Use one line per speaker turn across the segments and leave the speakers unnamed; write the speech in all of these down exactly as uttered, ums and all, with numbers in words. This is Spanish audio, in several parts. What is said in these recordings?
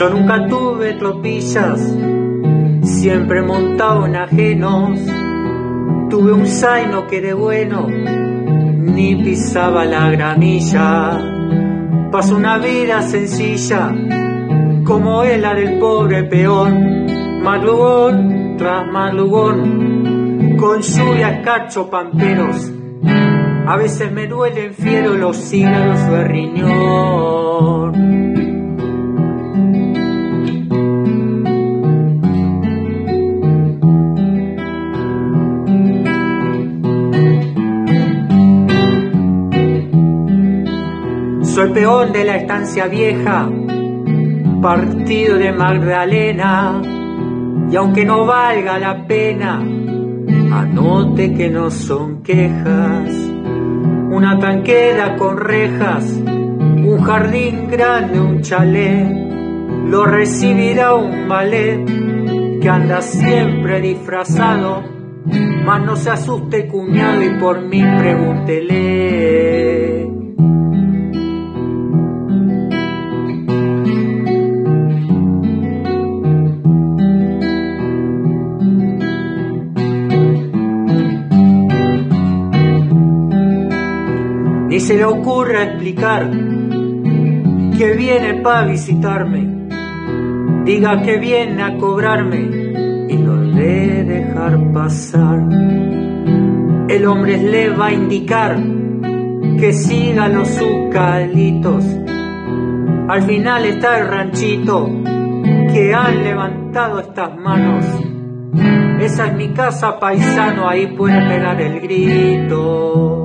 Yo nunca tuve tropillas, siempre montado en ajenos. Tuve un zaino que de bueno ni pisaba la gramilla. Pasó una vida sencilla, como es la del pobre peón. Madrugón tras madrugón, con lluvia, escarcho, pamperos. A veces me duelen fiero los hígados o el riñón. Soy peón de la estancia vieja, partido de Magdalena, y aunque no valga la pena, anote que no son quejas. Una tanquera con rejas, un jardín grande, un chalet, lo recibirá un ballet que anda siempre disfrazado, mas no se asuste cuñado y por mí pregúntele. Ni se le ocurra explicar que viene pa' visitarme, diga que viene a cobrarme y lo de dejar pasar. El hombre le va a indicar que siga los zucalitos. Al final está el ranchito que han levantado estas manos. Esa es mi casa, paisano, ahí puede pegar el grito.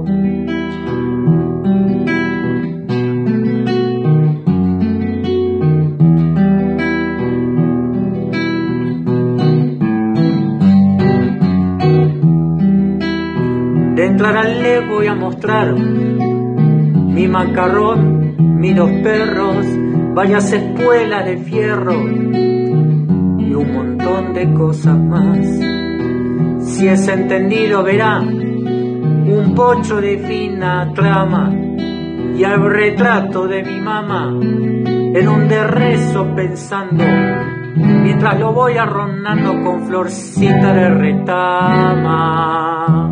De entrar al le voy a mostrar mi macarrón, mis dos perros, varias espuelas de fierro y un montón de cosas más. Si es entendido verá un pocho de fina trama y al retrato de mi mamá en un rezo pensando, mientras lo voy arronando con florcita de retama.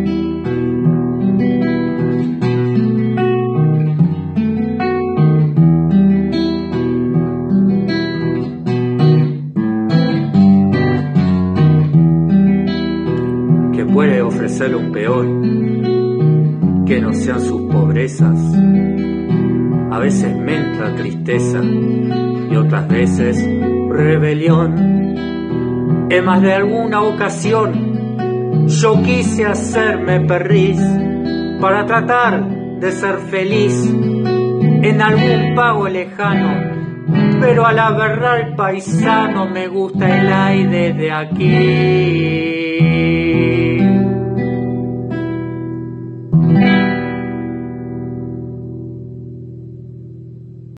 Puede ofrecerle un peón que no sean sus pobrezas. A veces me entra tristeza y otras veces rebelión. En más de alguna ocasión yo quise hacerme perdiz para tratar de ser feliz en algún pago lejano, pero a la verdad el paisano me gusta el aire de aquí.